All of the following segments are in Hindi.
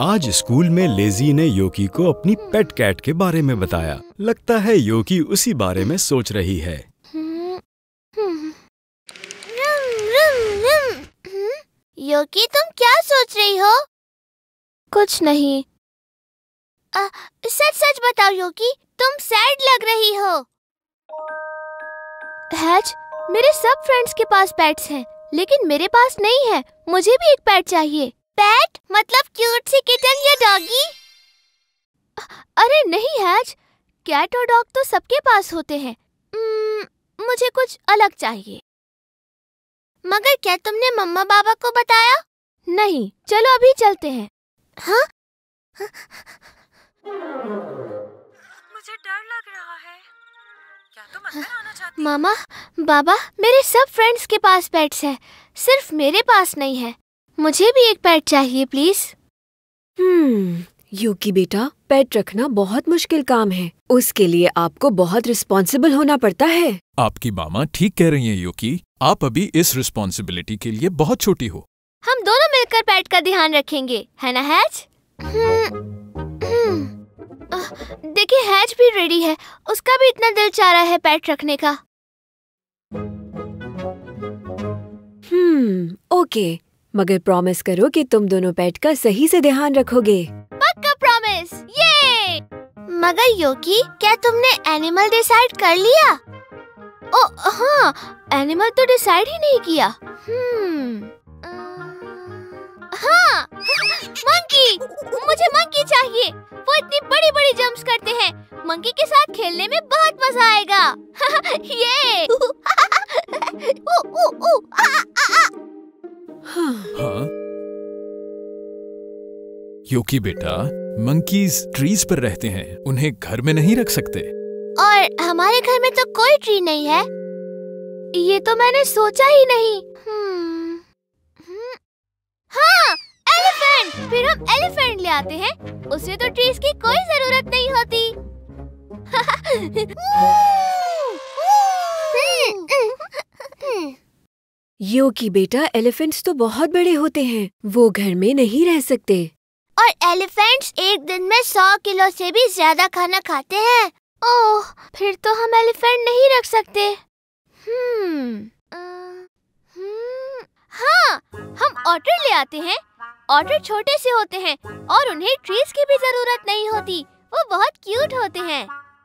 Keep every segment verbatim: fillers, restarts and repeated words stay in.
आज स्कूल में लेज़ी ने योकी को अपनी पेट कैट के बारे में बताया। लगता है योकी उसी बारे में सोच रही है। योकी, तुम क्या सोच रही हो? कुछ नहीं। आ, सच सच बताओ योकी, तुम सैड लग रही हो। हैच, मेरे सब फ्रेंड्स के पास पेट्स हैं, लेकिन मेरे पास नहीं है। मुझे भी एक पेट चाहिए। पेट मतलब क्यूट सी किटन या डॉगी? अरे नहीं हैच, कैट और डॉग तो सबके पास होते हैं। मुझे कुछ अलग चाहिए। मगर क्या तुमने मम्मा पापा को बताया? नहीं, चलो अभी चलते हैं। हाँ? मुझे डर लग रहा है। क्या तुम अंदर आना चाहती? मामा, बाबा, मेरे सब फ्रेंड्स के पास पेट्स हैं, सिर्फ मेरे पास नहीं है। मुझे भी एक पेट चाहिए प्लीज। हम्म, योकी बेटा, पेट रखना बहुत मुश्किल काम है। उसके लिए आपको बहुत रिस्पॉन्सिबल होना पड़ता है। आपकी मामा ठीक कह रही हैं योकी, आप अभी इस रिस्पॉन्सिबिलिटी के लिए बहुत छोटी हो। हम दोनों मिलकर पेट का ध्यान रखेंगे, है ना हैच? देखिए, हैच भी रेडी है, उसका भी इतना दिल चाह रहा है पेट रखने का। हम्म, ओके, मगर प्रॉमिस करो कि तुम दोनों पेट का सही से ध्यान रखोगे। पक्का प्रॉमिस। ये मगर योकी, क्या तुमने एनिमल डिसाइड कर लिया? ओ हाँ, एनिमल तो डिसाइड ही नहीं किया। हम्म, हाँ, मंकी, मुझे मंकी चाहिए। वो इतनी बड़ी बड़ी जंप्स करते हैं। मंकी के साथ खेलने में बहुत मजा आएगा। ये ऊ, ऊ, ऊ, आ, आ, आ। हाँ? योकी बेटा, मंकीज ट्रीज पर रहते हैं, उन्हें घर में नहीं रख सकते। और हमारे घर में तो कोई ट्री नहीं है। ये तो मैंने सोचा ही नहीं। हम्म, हाँ, एलिफेंट। फिर हम एलिफेंट ले आते हैं, उसे तो ट्रीज की कोई जरूरत नहीं होती। योकी बेटा, एलिफेंट्स तो बहुत बड़े होते हैं, वो घर में नहीं रह सकते। और एलिफेंट्स एक दिन में सौ किलो से भी ज्यादा खाना खाते हैं। ओह, फिर तो हम एलिफेंट नहीं रख सकते। हम्म, हाँ, हम ऑटर ले आते हैं। ऑटर छोटे से होते हैं और उन्हें ट्रीज की भी जरूरत नहीं होती। वो बहुत क्यूट होते हैं।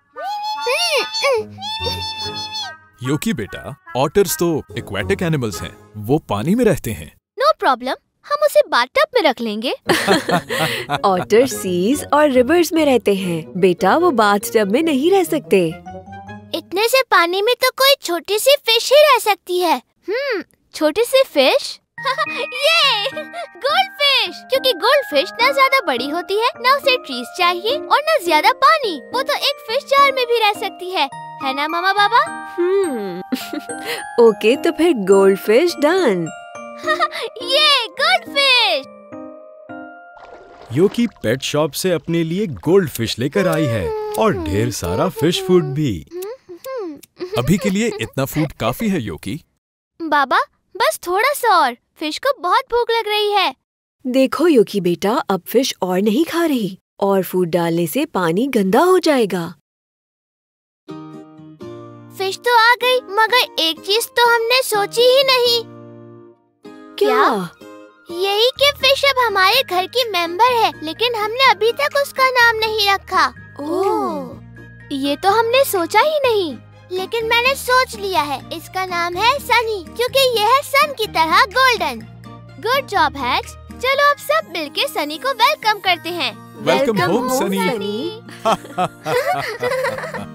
योकी बेटा, ऑटर्स तो एक्वेटिक एनिमल्स हैं, वो पानी में रहते हैं। नो प्रॉब्लम, हम उसे बाथटब में रख लेंगे। ऑटर सीज और रिवर्स में रहते हैं बेटा, वो बाथटब में नहीं रह सकते। इतने से पानी में तो कोई छोटी सी फिश ही रह सकती है। हम्म, छोटी सी फिश? ये गोल्ड फिश, क्योंकि गोल्ड फिश न ज्यादा बड़ी होती है, न उसे ट्रीज चाहिए और न ज्यादा पानी। वो तो एक फिश जार में भी रह सकती है, है ना मामा बाबा? हम्म, ओके, तो फिर गोल्ड फिश डन। ये गोल्ड फिश। योकी पेट शॉप से अपने लिए गोल्ड फिश लेकर आई है और ढेर सारा फिश फूड भी। अभी के लिए इतना फूड काफी है योकी। बाबा, बस थोड़ा सा और, फिश को बहुत भूख लग रही है। देखो योकी बेटा, अब फिश और नहीं खा रही, और फूड डालने से पानी गंदा हो जाएगा। फिश तो आ गई, मगर एक चीज तो हमने सोची ही नहीं। क्या? यही कि फिश अब हमारे घर की मेंबर है, लेकिन हमने अभी तक उसका नाम नहीं रखा। ओह, ये तो हमने सोचा ही नहीं। लेकिन मैंने सोच लिया है, इसका नाम है सनी, क्योंकि यह है सन की तरह गोल्डन। Good job hatch. चलो अब सब मिलके सनी को वेलकम करते हैं। Welcome home Sunny. सनी।